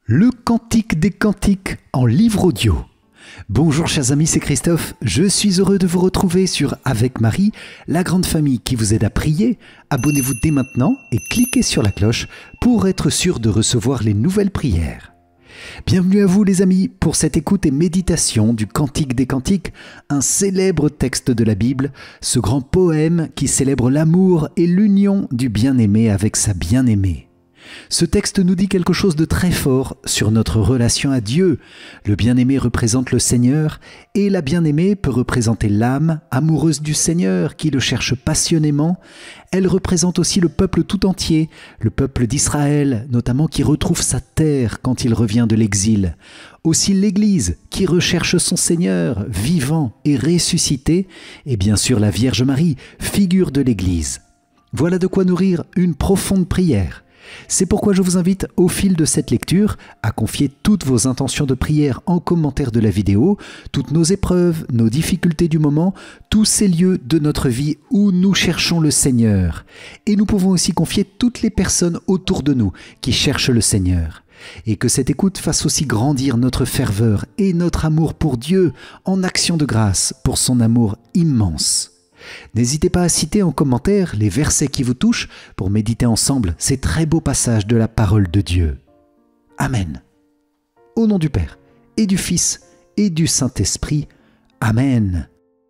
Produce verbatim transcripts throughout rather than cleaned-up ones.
Le Cantique des Cantiques en livre audio. Bonjour chers amis, c'est Christophe. Je suis heureux de vous retrouver sur Avec Marie, la grande famille qui vous aide à prier. Abonnez-vous dès maintenant et cliquez sur la cloche pour être sûr de recevoir les nouvelles prières. Bienvenue à vous les amis pour cette écoute et méditation du Cantique des Cantiques, un célèbre texte de la Bible, ce grand poème qui célèbre l'amour et l'union du bien-aimé avec sa bien-aimée. Ce texte nous dit quelque chose de très fort sur notre relation à Dieu. Le bien-aimé représente le Seigneur et la bien-aimée peut représenter l'âme amoureuse du Seigneur qui le cherche passionnément. Elle représente aussi le peuple tout entier, le peuple d'Israël, notamment qui retrouve sa terre quand il revient de l'exil. Aussi l'Église qui recherche son Seigneur vivant et ressuscité, et bien sûr la Vierge Marie, figure de l'Église. Voilà de quoi nourrir une profonde prière. C'est pourquoi je vous invite au fil de cette lecture à confier toutes vos intentions de prière en commentaire de la vidéo, toutes nos épreuves, nos difficultés du moment, tous ces lieux de notre vie où nous cherchons le Seigneur. Et nous pouvons aussi confier toutes les personnes autour de nous qui cherchent le Seigneur. Et que cette écoute fasse aussi grandir notre ferveur et notre amour pour Dieu en action de grâce pour son amour immense. N'hésitez pas à citer en commentaire les versets qui vous touchent pour méditer ensemble ces très beaux passages de la parole de Dieu. Amen. Au nom du Père, et du Fils, et du Saint-Esprit. Amen.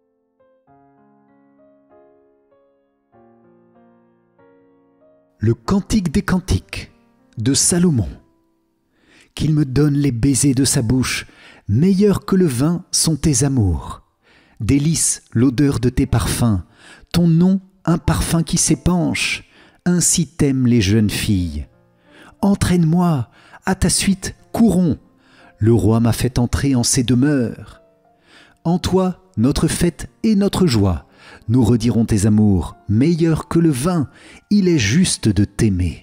Le Cantique des Cantiques de Salomon. Qu'il me donne les baisers de sa bouche, meilleurs que le vin sont tes amours. Délice l'odeur de tes parfums, ton nom un parfum qui s'épanche, ainsi t'aiment les jeunes filles. Entraîne-moi, à ta suite courons, le roi m'a fait entrer en ses demeures. En toi, notre fête et notre joie, nous redirons tes amours, meilleurs que le vin, il est juste de t'aimer.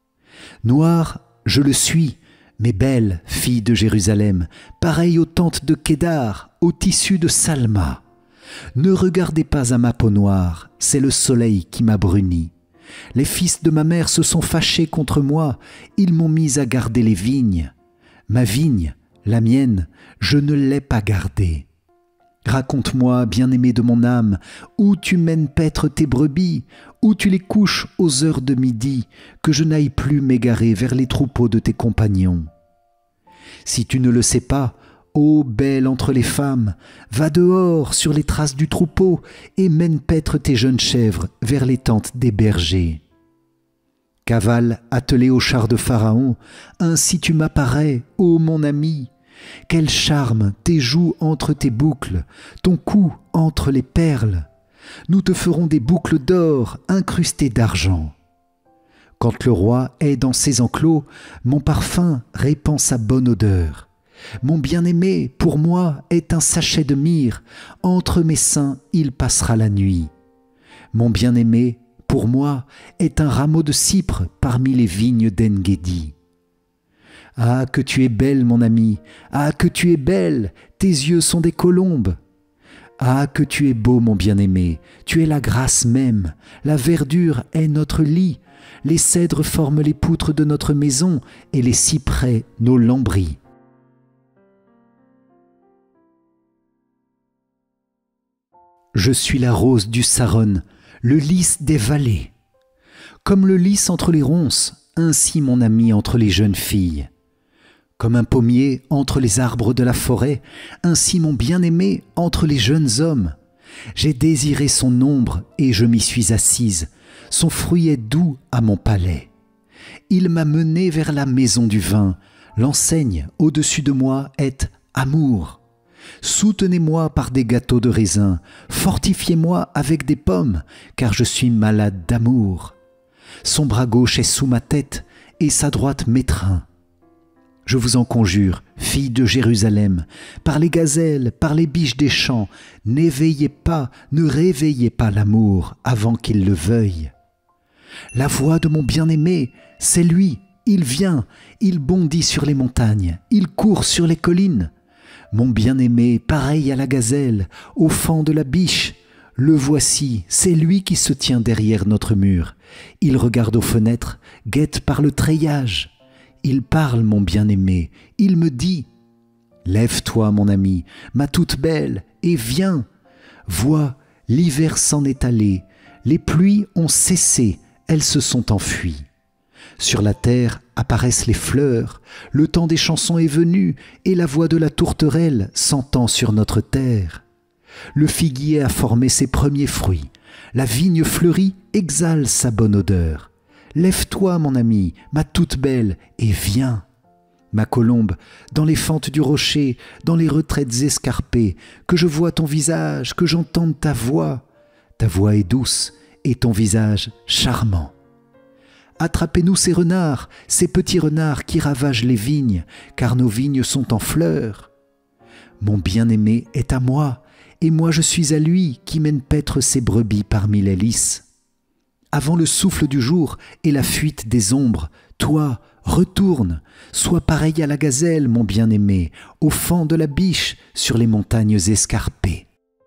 Noir, je le suis, mais belle, fille de Jérusalem, pareille aux tentes de Kédar, au tissu de Salma. Ne regardez pas à ma peau noire, c'est le soleil qui m'a bruni. Les fils de ma mère se sont fâchés contre moi, ils m'ont mis à garder les vignes. Ma vigne, la mienne, je ne l'ai pas gardée. Raconte-moi, bien-aimé de mon âme, où tu mènes paître tes brebis, où tu les couches aux heures de midi, que je n'aille plus m'égarer vers les troupeaux de tes compagnons. Si tu ne le sais pas, ô belle entre les femmes, va dehors sur les traces du troupeau et mène paître tes jeunes chèvres vers les tentes des bergers. Cavale attelée au char de Pharaon, ainsi tu m'apparais, ô mon ami. Quel charme tes joues entre tes boucles, ton cou entre les perles. Nous te ferons des boucles d'or incrustées d'argent. Quand le roi est dans ses enclos, mon parfum répand sa bonne odeur. Mon bien-aimé, pour moi, est un sachet de myrrhe, entre mes seins il passera la nuit. Mon bien-aimé, pour moi, est un rameau de cypre parmi les vignes d'En-Guédi. Ah, que tu es belle, mon ami, ah, que tu es belle, tes yeux sont des colombes. Ah, que tu es beau, mon bien-aimé, tu es la grâce même, la verdure est notre lit, les cèdres forment les poutres de notre maison et les cyprès nos lambris. Je suis la rose du Saron, le lys des vallées. Comme le lys entre les ronces, ainsi mon ami entre les jeunes filles. Comme un pommier entre les arbres de la forêt, ainsi mon bien-aimé entre les jeunes hommes. J'ai désiré son ombre et je m'y suis assise, son fruit est doux à mon palais. Il m'a mené vers la maison du vin, l'enseigne au-dessus de moi est amour. Soutenez-moi par des gâteaux de raisin, fortifiez-moi avec des pommes, car je suis malade d'amour. Son bras gauche est sous ma tête et sa droite m'étreint. Je vous en conjure, filles de Jérusalem, par les gazelles, par les biches des champs, n'éveillez pas, ne réveillez pas l'amour avant qu'il le veuille. La voix de mon bien-aimé, c'est lui, il vient, il bondit sur les montagnes, il court sur les collines. Mon bien-aimé, pareil à la gazelle, au fond de la biche, le voici, c'est lui qui se tient derrière notre mur. Il regarde aux fenêtres, guette par le treillage. Il parle, mon bien-aimé, il me dit « Lève-toi, mon ami, ma toute belle, et viens. Vois, l'hiver s'en est allé, les pluies ont cessé, elles se sont enfuies. Sur la terre apparaissent les fleurs, le temps des chansons est venu, et la voix de la tourterelle s'entend sur notre terre. Le figuier a formé ses premiers fruits, la vigne fleurie exhale sa bonne odeur. Lève-toi, mon ami, ma toute belle, et viens. Ma colombe, dans les fentes du rocher, dans les retraites escarpées, que je vois ton visage, que j'entende ta voix. Ta voix est douce et ton visage charmant. Attrapez-nous ces renards, ces petits renards qui ravagent les vignes, car nos vignes sont en fleurs. Mon bien-aimé est à moi, et moi je suis à lui qui mène paître ses brebis parmi les lys. Avant le souffle du jour et la fuite des ombres, toi, retourne, sois pareil à la gazelle, mon bien-aimé, au fond de la biche sur les montagnes escarpées.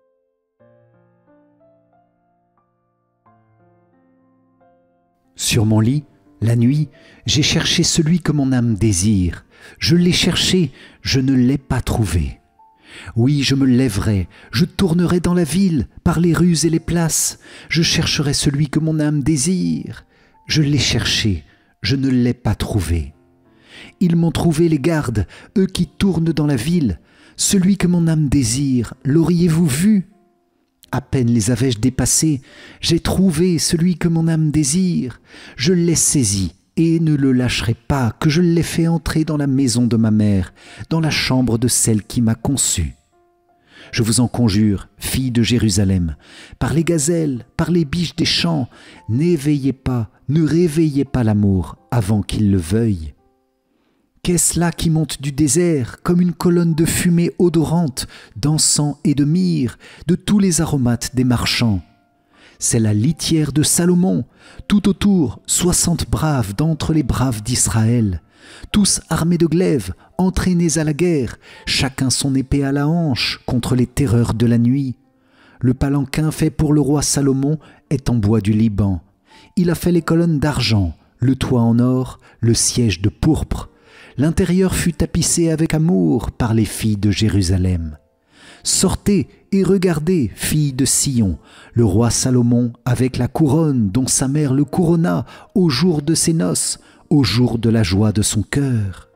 Sur mon lit, la nuit, j'ai cherché celui que mon âme désire. Je l'ai cherché, je ne l'ai pas trouvé. Oui, je me lèverai, je tournerai dans la ville, par les rues et les places. Je chercherai celui que mon âme désire. Je l'ai cherché, je ne l'ai pas trouvé. Ils m'ont trouvé les gardes, eux qui tournent dans la ville. Celui que mon âme désire, l'auriez-vous vu ? À peine les avais-je dépassés, j'ai trouvé celui que mon âme désire. Je l'ai saisi et ne le lâcherai pas, que je l'ai fait entrer dans la maison de ma mère, dans la chambre de celle qui m'a conçu. Je vous en conjure, filles de Jérusalem, par les gazelles, par les biches des champs, n'éveillez pas, ne réveillez pas l'amour avant qu'il le veuille. Qu'est-ce là qui monte du désert, comme une colonne de fumée odorante, d'encens et de myrrhe, de tous les aromates des marchands? C'est la litière de Salomon, tout autour soixante braves d'entre les braves d'Israël, tous armés de glaives, entraînés à la guerre, chacun son épée à la hanche contre les terreurs de la nuit. Le palanquin fait pour le roi Salomon est en bois du Liban. Il a fait les colonnes d'argent, le toit en or, le siège de pourpre. L'intérieur fut tapissé avec amour par les filles de Jérusalem. Sortez et regardez, filles de Sion, le roi Salomon avec la couronne dont sa mère le couronna au jour de ses noces, au jour de la joie de son cœur.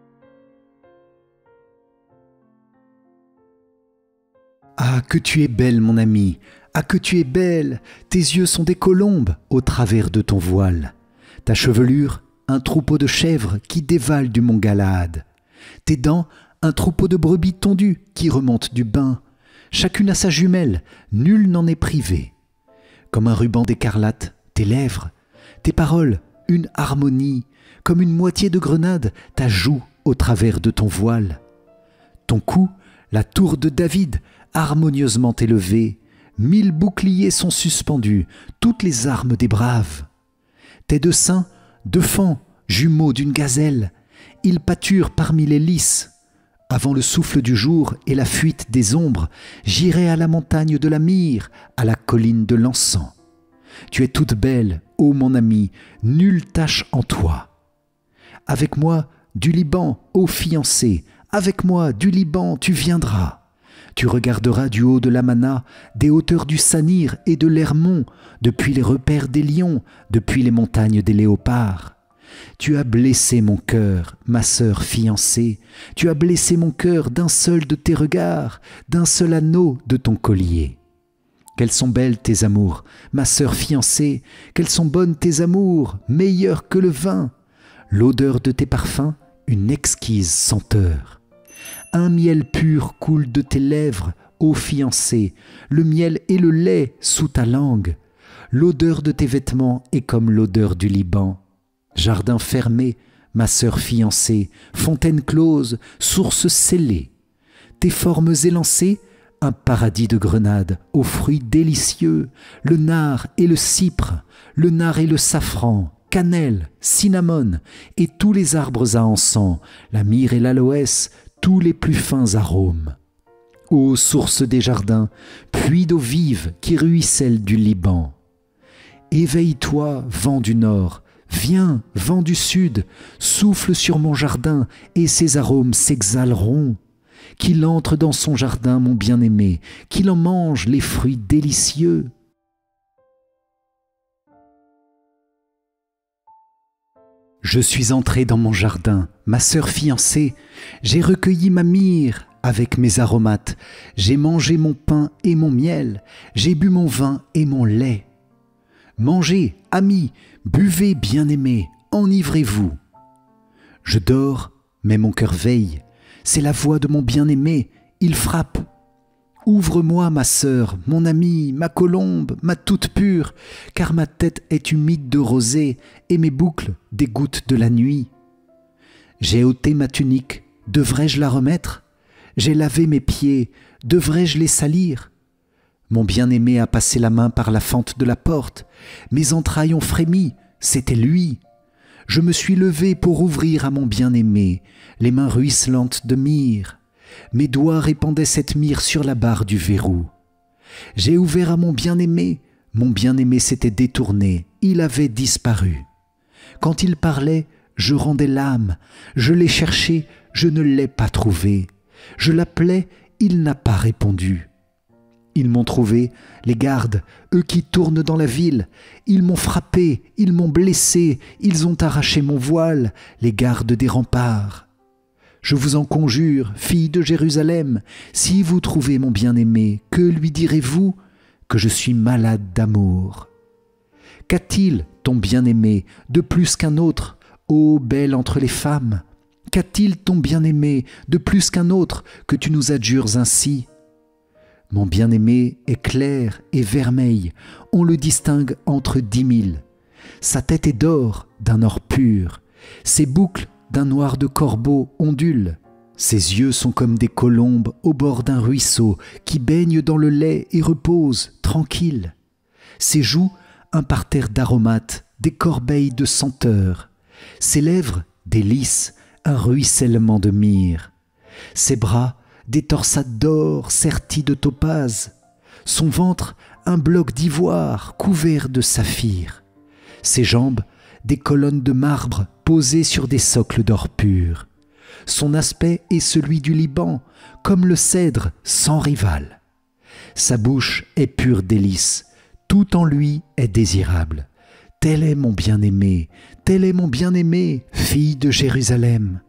Ah, que tu es belle, mon ami, ah, que tu es belle, tes yeux sont des colombes au travers de ton voile. Ta chevelure, un troupeau de chèvres qui dévalent du mont Galaad. Tes dents, un troupeau de brebis tondues qui remontent du bain. Chacune a sa jumelle, nul n'en est privé. Comme un ruban d'écarlate, tes lèvres, tes paroles, une harmonie, comme une moitié de grenade, ta joue au travers de ton voile. Ton cou, la tour de David, harmonieusement élevée, mille boucliers sont suspendus, toutes les armes des braves. Tes deux seins, deux fans, jumeaux d'une gazelle, ils pâturent parmi les lys. Avant le souffle du jour et la fuite des ombres, j'irai à la montagne de la myrrhe, à la colline de l'encens. Tu es toute belle, ô mon ami, nulle tache en toi. Avec moi, du Liban, ô fiancé, avec moi, du Liban, tu viendras. Tu regarderas du haut de l'Amana, des hauteurs du Sanir et de l'Hermon, depuis les repères des lions, depuis les montagnes des léopards. Tu as blessé mon cœur, ma sœur fiancée, tu as blessé mon cœur d'un seul de tes regards, d'un seul anneau de ton collier. Quelles sont belles tes amours, ma sœur fiancée, quelles sont bonnes tes amours, meilleures que le vin. L'odeur de tes parfums, une exquise senteur. Un miel pur coule de tes lèvres, ô fiancée, le miel et le lait sous ta langue. L'odeur de tes vêtements est comme l'odeur du Liban. Jardin fermé, ma sœur fiancée, fontaine close, source scellée. Tes formes élancées, un paradis de grenades, aux fruits délicieux, le nard et le cypre, le nard et le safran, cannelle, cinnamone, et tous les arbres à encens, la myrrhe et l'aloès, tous les plus fins arômes. Ô source des jardins, puits d'eau vive qui ruisselle du Liban. Éveille-toi, vent du nord, Viens, vent du sud, souffle sur mon jardin, et ses arômes s'exhaleront. Qu'il entre dans son jardin, mon bien-aimé, qu'il en mange les fruits délicieux. Je suis entré dans mon jardin, ma sœur fiancée, j'ai recueilli ma myrrhe avec mes aromates, j'ai mangé mon pain et mon miel, j'ai bu mon vin et mon lait. Mangez, amis, buvez, bien-aimés, enivrez-vous. Je dors, mais mon cœur veille, c'est la voix de mon bien-aimé, il frappe. Ouvre-moi, ma sœur, mon amie, ma colombe, ma toute pure, car ma tête est humide de rosée et mes boucles des gouttes de la nuit. J'ai ôté ma tunique, devrais-je la remettre? J'ai lavé mes pieds, devrais-je les salir? Mon bien-aimé a passé la main par la fente de la porte, mes entrailles ont frémi, c'était lui. Je me suis levé pour ouvrir à mon bien-aimé, les mains ruisselantes de myrrhe. Mes doigts répandaient cette myrrhe sur la barre du verrou. J'ai ouvert à mon bien-aimé, mon bien-aimé s'était détourné, il avait disparu. Quand il parlait, je rendais l'âme, je l'ai cherché, je ne l'ai pas trouvé. Je l'appelais, il n'a pas répondu. Ils m'ont trouvé, les gardes, eux qui tournent dans la ville. Ils m'ont frappé, ils m'ont blessé, ils ont arraché mon voile, les gardes des remparts. Je vous en conjure, filles de Jérusalem, si vous trouvez mon bien-aimé, que lui direz-vous? Que je suis malade d'amour. Qu'a-t-il, ton bien-aimé, de plus qu'un autre, ô belle entre les femmes? Qu'a-t-il, ton bien-aimé, de plus qu'un autre, que tu nous adjures ainsi? Mon bien-aimé est clair et vermeil, on le distingue entre dix mille. Sa tête est d'or, d'un or pur, ses boucles d'un noir de corbeau ondulent. Ses yeux sont comme des colombes au bord d'un ruisseau qui baignent dans le lait et reposent tranquilles. Ses joues, un parterre d'aromates, des corbeilles de senteurs. Ses lèvres, des lys, un ruissellement de myrrhe. Ses bras, des torsades d'or sertis de topaze. Son ventre, un bloc d'ivoire couvert de saphir. Ses jambes, des colonnes de marbre posées sur des socles d'or pur. Son aspect est celui du Liban, comme le cèdre sans rival. Sa bouche est pure délice, tout en lui est désirable. Tel est mon bien-aimé, tel est mon bien-aimé, fille de Jérusalem.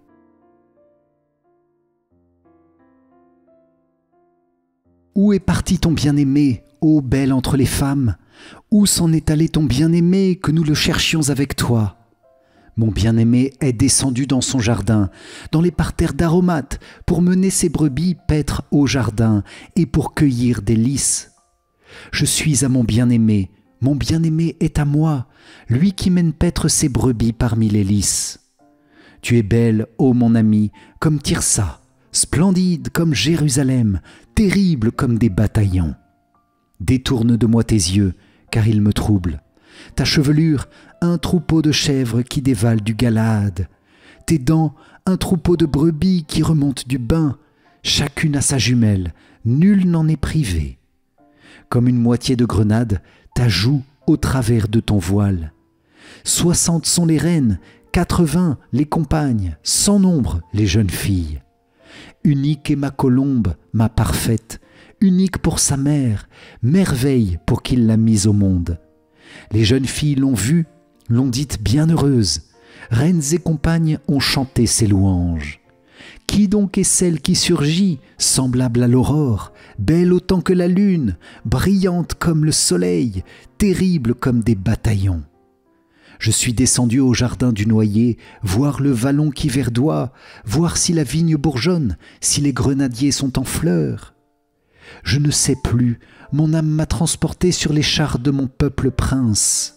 Où est parti ton bien-aimé, ô belle entre les femmes? Où s'en est allé ton bien-aimé, que nous le cherchions avec toi? Mon bien-aimé est descendu dans son jardin, dans les parterres d'aromates, pour mener ses brebis paître au jardin et pour cueillir des lys. Je suis à mon bien-aimé, mon bien-aimé est à moi, lui qui mène paître ses brebis parmi les lys. Tu es belle, ô mon ami, comme Tirsa, splendide comme Jérusalem, terrible comme des bataillons. Détourne de moi tes yeux, car ils me troublent. Ta chevelure, un troupeau de chèvres qui dévalent du Galaad. Tes dents, un troupeau de brebis qui remontent du bain. Chacune a sa jumelle, nul n'en est privé. Comme une moitié de grenade, ta joue au travers de ton voile. Soixante sont les reines, quatre-vingts les compagnes, sans nombre les jeunes filles. Unique est ma colombe, ma parfaite, unique pour sa mère, merveille pour qu'il l'a mise au monde. Les jeunes filles l'ont vue, l'ont dite bienheureuse, reines et compagnes ont chanté ses louanges. Qui donc est celle qui surgit, semblable à l'aurore, belle autant que la lune, brillante comme le soleil, terrible comme des bataillons? Je suis descendu au jardin du noyer, voir le vallon qui verdoie, voir si la vigne bourgeonne, si les grenadiers sont en fleurs. Je ne sais plus, mon âme m'a transporté sur les chars de mon peuple prince.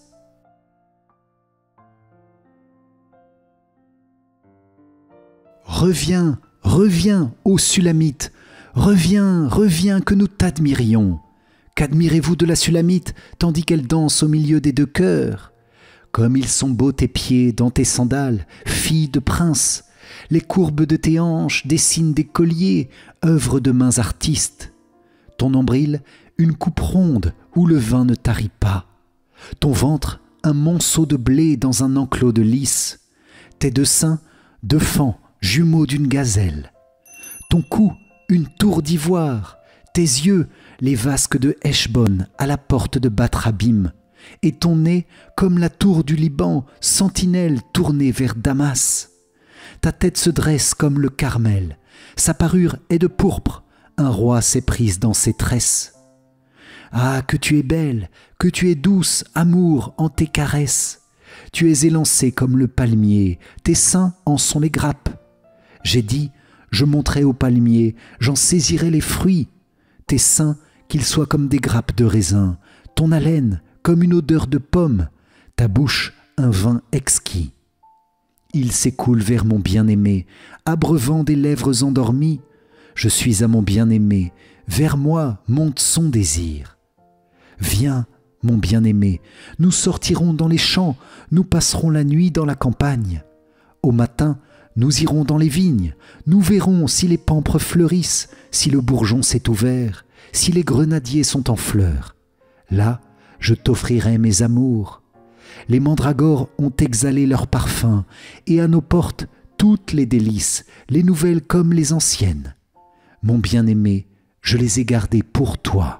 Reviens, reviens, ô Sulamite, reviens, reviens, que nous t'admirions. Qu'admirez-vous de la Sulamite, tandis qu'elle danse au milieu des deux cœurs? Comme ils sont beaux tes pieds dans tes sandales, fille de prince, les courbes de tes hanches dessinent des colliers, œuvre de mains artistes. Ton nombril, une coupe ronde où le vin ne tarit pas. Ton ventre, un monceau de blé dans un enclos de lys. Tes deux seins, deux fans, jumeaux d'une gazelle. Ton cou, une tour d'ivoire. Tes yeux, les vasques de Heshbon à la porte de Batrabim. Et ton nez, comme la tour du Liban, sentinelle tournée vers Damas. Ta tête se dresse comme le Carmel. Sa parure est de pourpre. Un roi s'est prise dans ses tresses. Ah, que tu es belle, que tu es douce, amour, en tes caresses. Tu es élancée comme le palmier, tes seins en sont les grappes. J'ai dit, je monterai au palmier, j'en saisirai les fruits. Tes seins, qu'ils soient comme des grappes de raisin, ton haleine, comme une odeur de pomme, ta bouche, un vin exquis. Il s'écoule vers mon bien-aimé, abreuvant des lèvres endormies. Je suis à mon bien-aimé, vers moi monte son désir. Viens, mon bien-aimé, nous sortirons dans les champs, nous passerons la nuit dans la campagne. Au matin, nous irons dans les vignes, nous verrons si les pampres fleurissent, si le bourgeon s'est ouvert, si les grenadiers sont en fleurs. Là, je t'offrirai mes amours. Les mandragores ont exhalé leur parfum, et à nos portes, toutes les délices, les nouvelles comme les anciennes. Mon bien-aimé, je les ai gardées pour toi.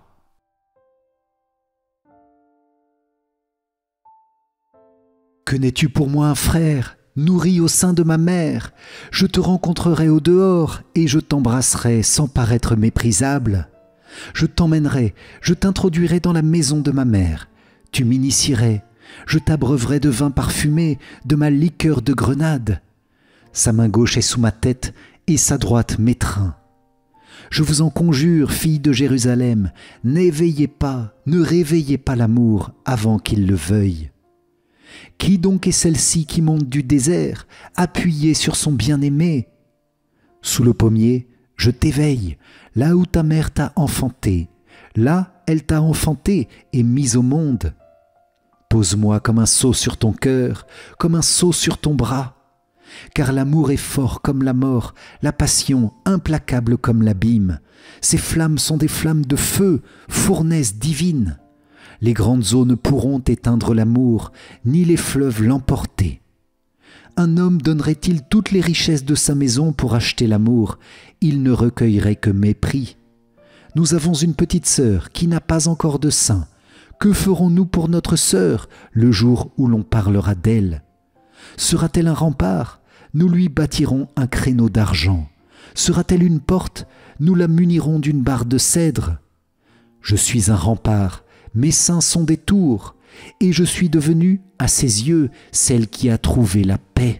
Que n'es-tu pour moi un frère, nourri au sein de ma mère? Je te rencontrerai au dehors et je t'embrasserai sans paraître méprisable. Je t'emmènerai, je t'introduirai dans la maison de ma mère. Tu m'initierais, je t'abreuverai de vin parfumé, de ma liqueur de grenade. Sa main gauche est sous ma tête et sa droite m'étreint. Je vous en conjure, filles de Jérusalem, n'éveillez pas, ne réveillez pas l'amour avant qu'il le veuille. Qui donc est celle-ci qui monte du désert, appuyée sur son bien-aimé? Sous le pommier, je t'éveille, là où ta mère t'a enfanté. Là, elle t'a enfanté et mise au monde. Pose-moi comme un sceau sur ton cœur, comme un sceau sur ton bras. Car l'amour est fort comme la mort, la passion implacable comme l'abîme. Ces flammes sont des flammes de feu, fournaise divine. Les grandes eaux ne pourront éteindre l'amour, ni les fleuves l'emporter. Un homme donnerait-il toutes les richesses de sa maison pour acheter l'amour? Il ne recueillerait que mépris. Nous avons une petite sœur qui n'a pas encore de sein. Que ferons-nous pour notre sœur le jour où l'on parlera d'elle? Sera-t-elle un rempart? Nous lui bâtirons un créneau d'argent. Sera-t-elle une porte? Nous la munirons d'une barre de cèdre. Je suis un rempart, mes seins sont des tours, et je suis devenue, à ses yeux, celle qui a trouvé la paix.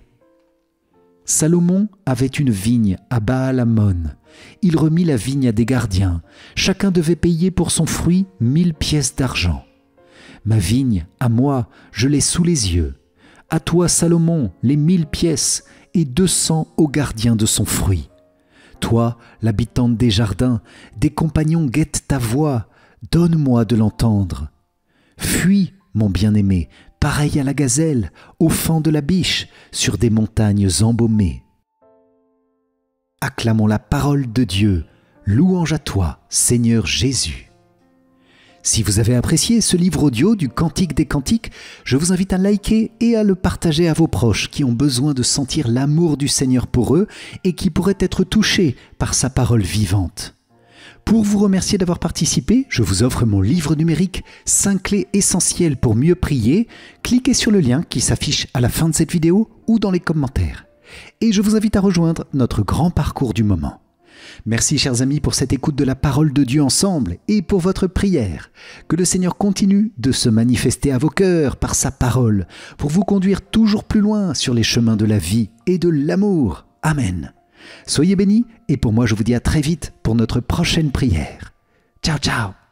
Salomon avait une vigne à Baal-Hamon. Il remit la vigne à des gardiens. Chacun devait payer pour son fruit mille pièces d'argent. Ma vigne, à moi, je l'ai sous les yeux. À toi, Salomon, les mille pièces, et deux cents aux gardiens de son fruit. Toi, l'habitante des jardins, des compagnons guettent ta voix, donne-moi de l'entendre. Fuis, mon bien-aimé, pareil à la gazelle, au fend de la biche, sur des montagnes embaumées. Acclamons la parole de Dieu, louange à toi, Seigneur Jésus. Si vous avez apprécié ce livre audio du Cantique des Cantiques, je vous invite à liker et à le partager à vos proches qui ont besoin de sentir l'amour du Seigneur pour eux et qui pourraient être touchés par sa parole vivante. Pour vous remercier d'avoir participé, je vous offre mon livre numérique cinq clés essentielles pour mieux prier. Cliquez sur le lien qui s'affiche à la fin de cette vidéo ou dans les commentaires. Et je vous invite à rejoindre notre grand parcours du moment. Merci chers amis pour cette écoute de la parole de Dieu ensemble et pour votre prière. Que le Seigneur continue de se manifester à vos cœurs par sa parole pour vous conduire toujours plus loin sur les chemins de la vie et de l'amour. Amen. Soyez bénis et pour moi je vous dis à très vite pour notre prochaine prière. Ciao ciao.